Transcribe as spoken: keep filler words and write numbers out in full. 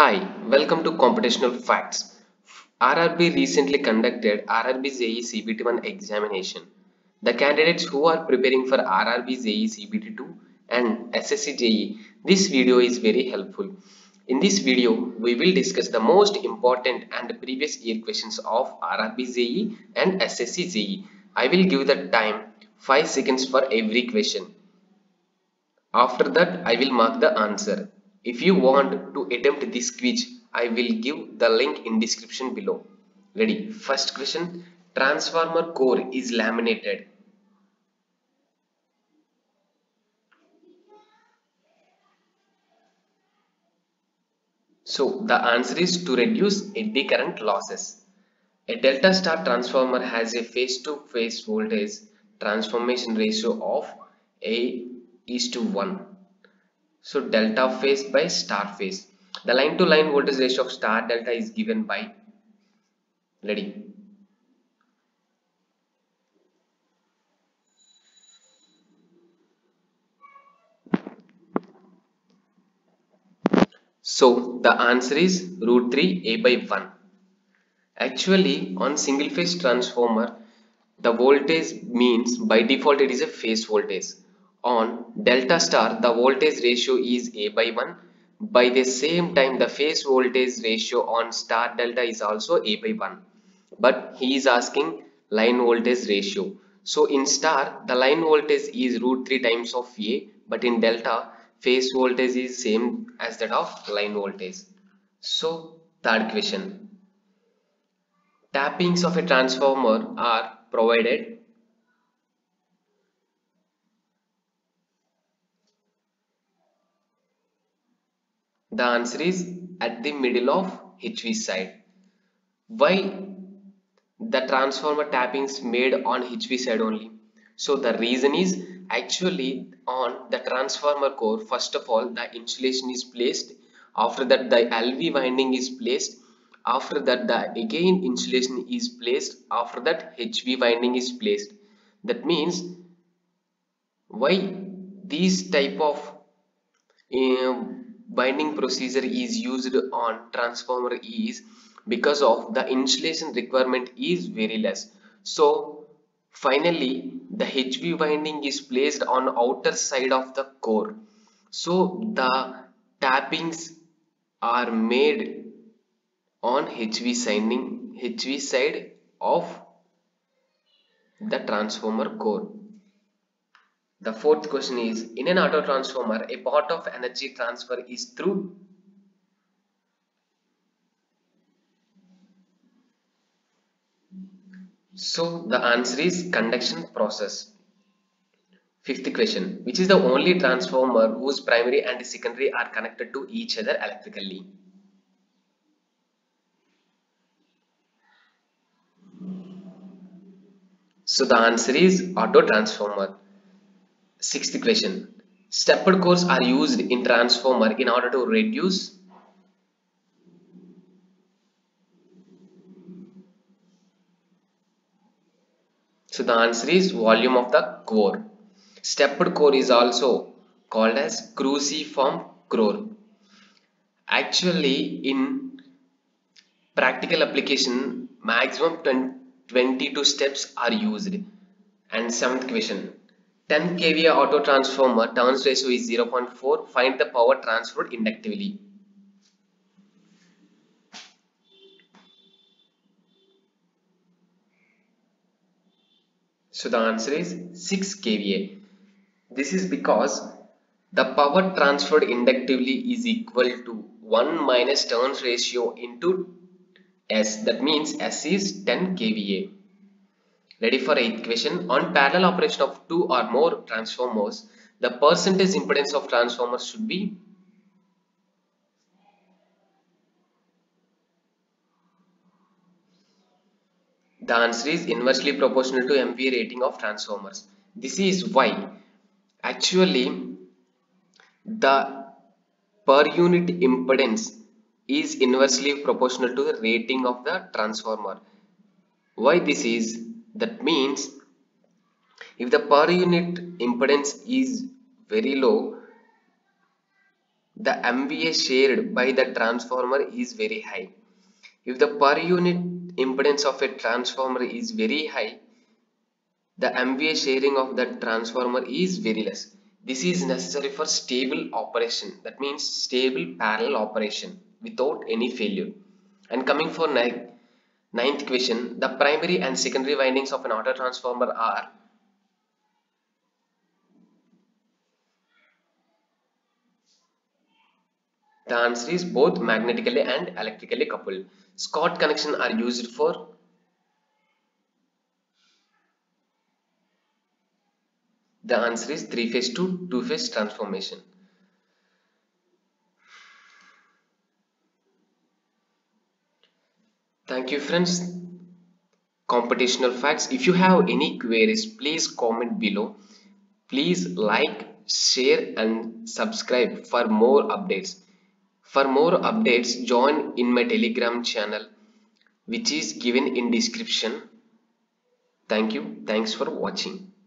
Hi, welcome to Computational Facts. R R B recently conducted R R B J E E C B T one examination. The candidates who are preparing for R R B J E E C B T two and S S C J E, this video is very helpful. In this video, we will discuss the most important and previous year questions of R R B J E E and S S C J E. I will give the time five seconds for every question. After that, I will mark the answer. If you want to attempt this quiz, I will give the link in description below. Ready? First question. Transformer core is laminated. So the answer is to reduce eddy current losses. A delta star transformer has a phase-to-phase voltage transformation ratio of A is to one. So delta phase by star phase. The line to line voltage ratio of star delta is given by, ready? So the answer is root three A by one. Actually, on single phase transformer, the voltage means by default it is a phase voltage. On delta star, the voltage ratio is A by one. By the same time, the phase voltage ratio on star delta is also A by one. But he is asking line voltage ratio. So in star, the line voltage is root three times of A, but in delta, phase voltage is same as that of line voltage. So third question. Tappings of a transformer are provided. The answer is at the middle of H V side. Why the transformer tappings made on H V side only? So the reason is actually on the transformer core, first of all the insulation is placed, after that the L V winding is placed, after that the again insulation is placed, after that H V winding is placed. That means why these type of uh, binding procedure is used on transformer is because of the insulation requirement is very less. So finally the H V winding is placed on outer side of the core. So the tappings are made on H V siding, H V side of the transformer core. The fourth question is, in an auto transformer, a part of energy transfer is through. So the answer is conduction process. Fifth question, which is the only transformer whose primary and secondary are connected to each other electrically? So the answer is auto transformer. Sixth question, stepped cores are used in transformer in order to reduce. So the answer is volume of the core. Stepped core is also called as cruciform core. Actually, in practical application, maximum twenty-two steps are used. And seventh question, ten k V A auto transformer turns ratio is zero point four. Find the power transferred inductively. So the answer is six k V A. This is because the power transferred inductively is equal to one minus turns ratio into S. That means S is ten k V A. Ready for eighth question. On parallel operation of two or more transformers, the percentage impedance of transformers should be. The answer is inversely proportional to M V A rating of transformers. This is why actually the per unit impedance is inversely proportional to the rating of the transformer. Why this is? That means if the per unit impedance is very low, the M V A shared by the transformer is very high. If the per unit impedance of a transformer is very high, the M V A sharing of the transformer is very less. This is necessary for stable operation. That means stable parallel operation without any failure. And coming for ninth, ninth question, the primary and secondary windings of an auto transformer are. The answer is both magnetically and electrically coupled. Scott connection are used for. The answer is three phase to two phase transformation. Thank you friends. Computational facts. If you have any queries, please comment below. Please like, share and subscribe for more updates. For more updates, join in my Telegram channel, which is given in description. Thank you. Thanks for watching.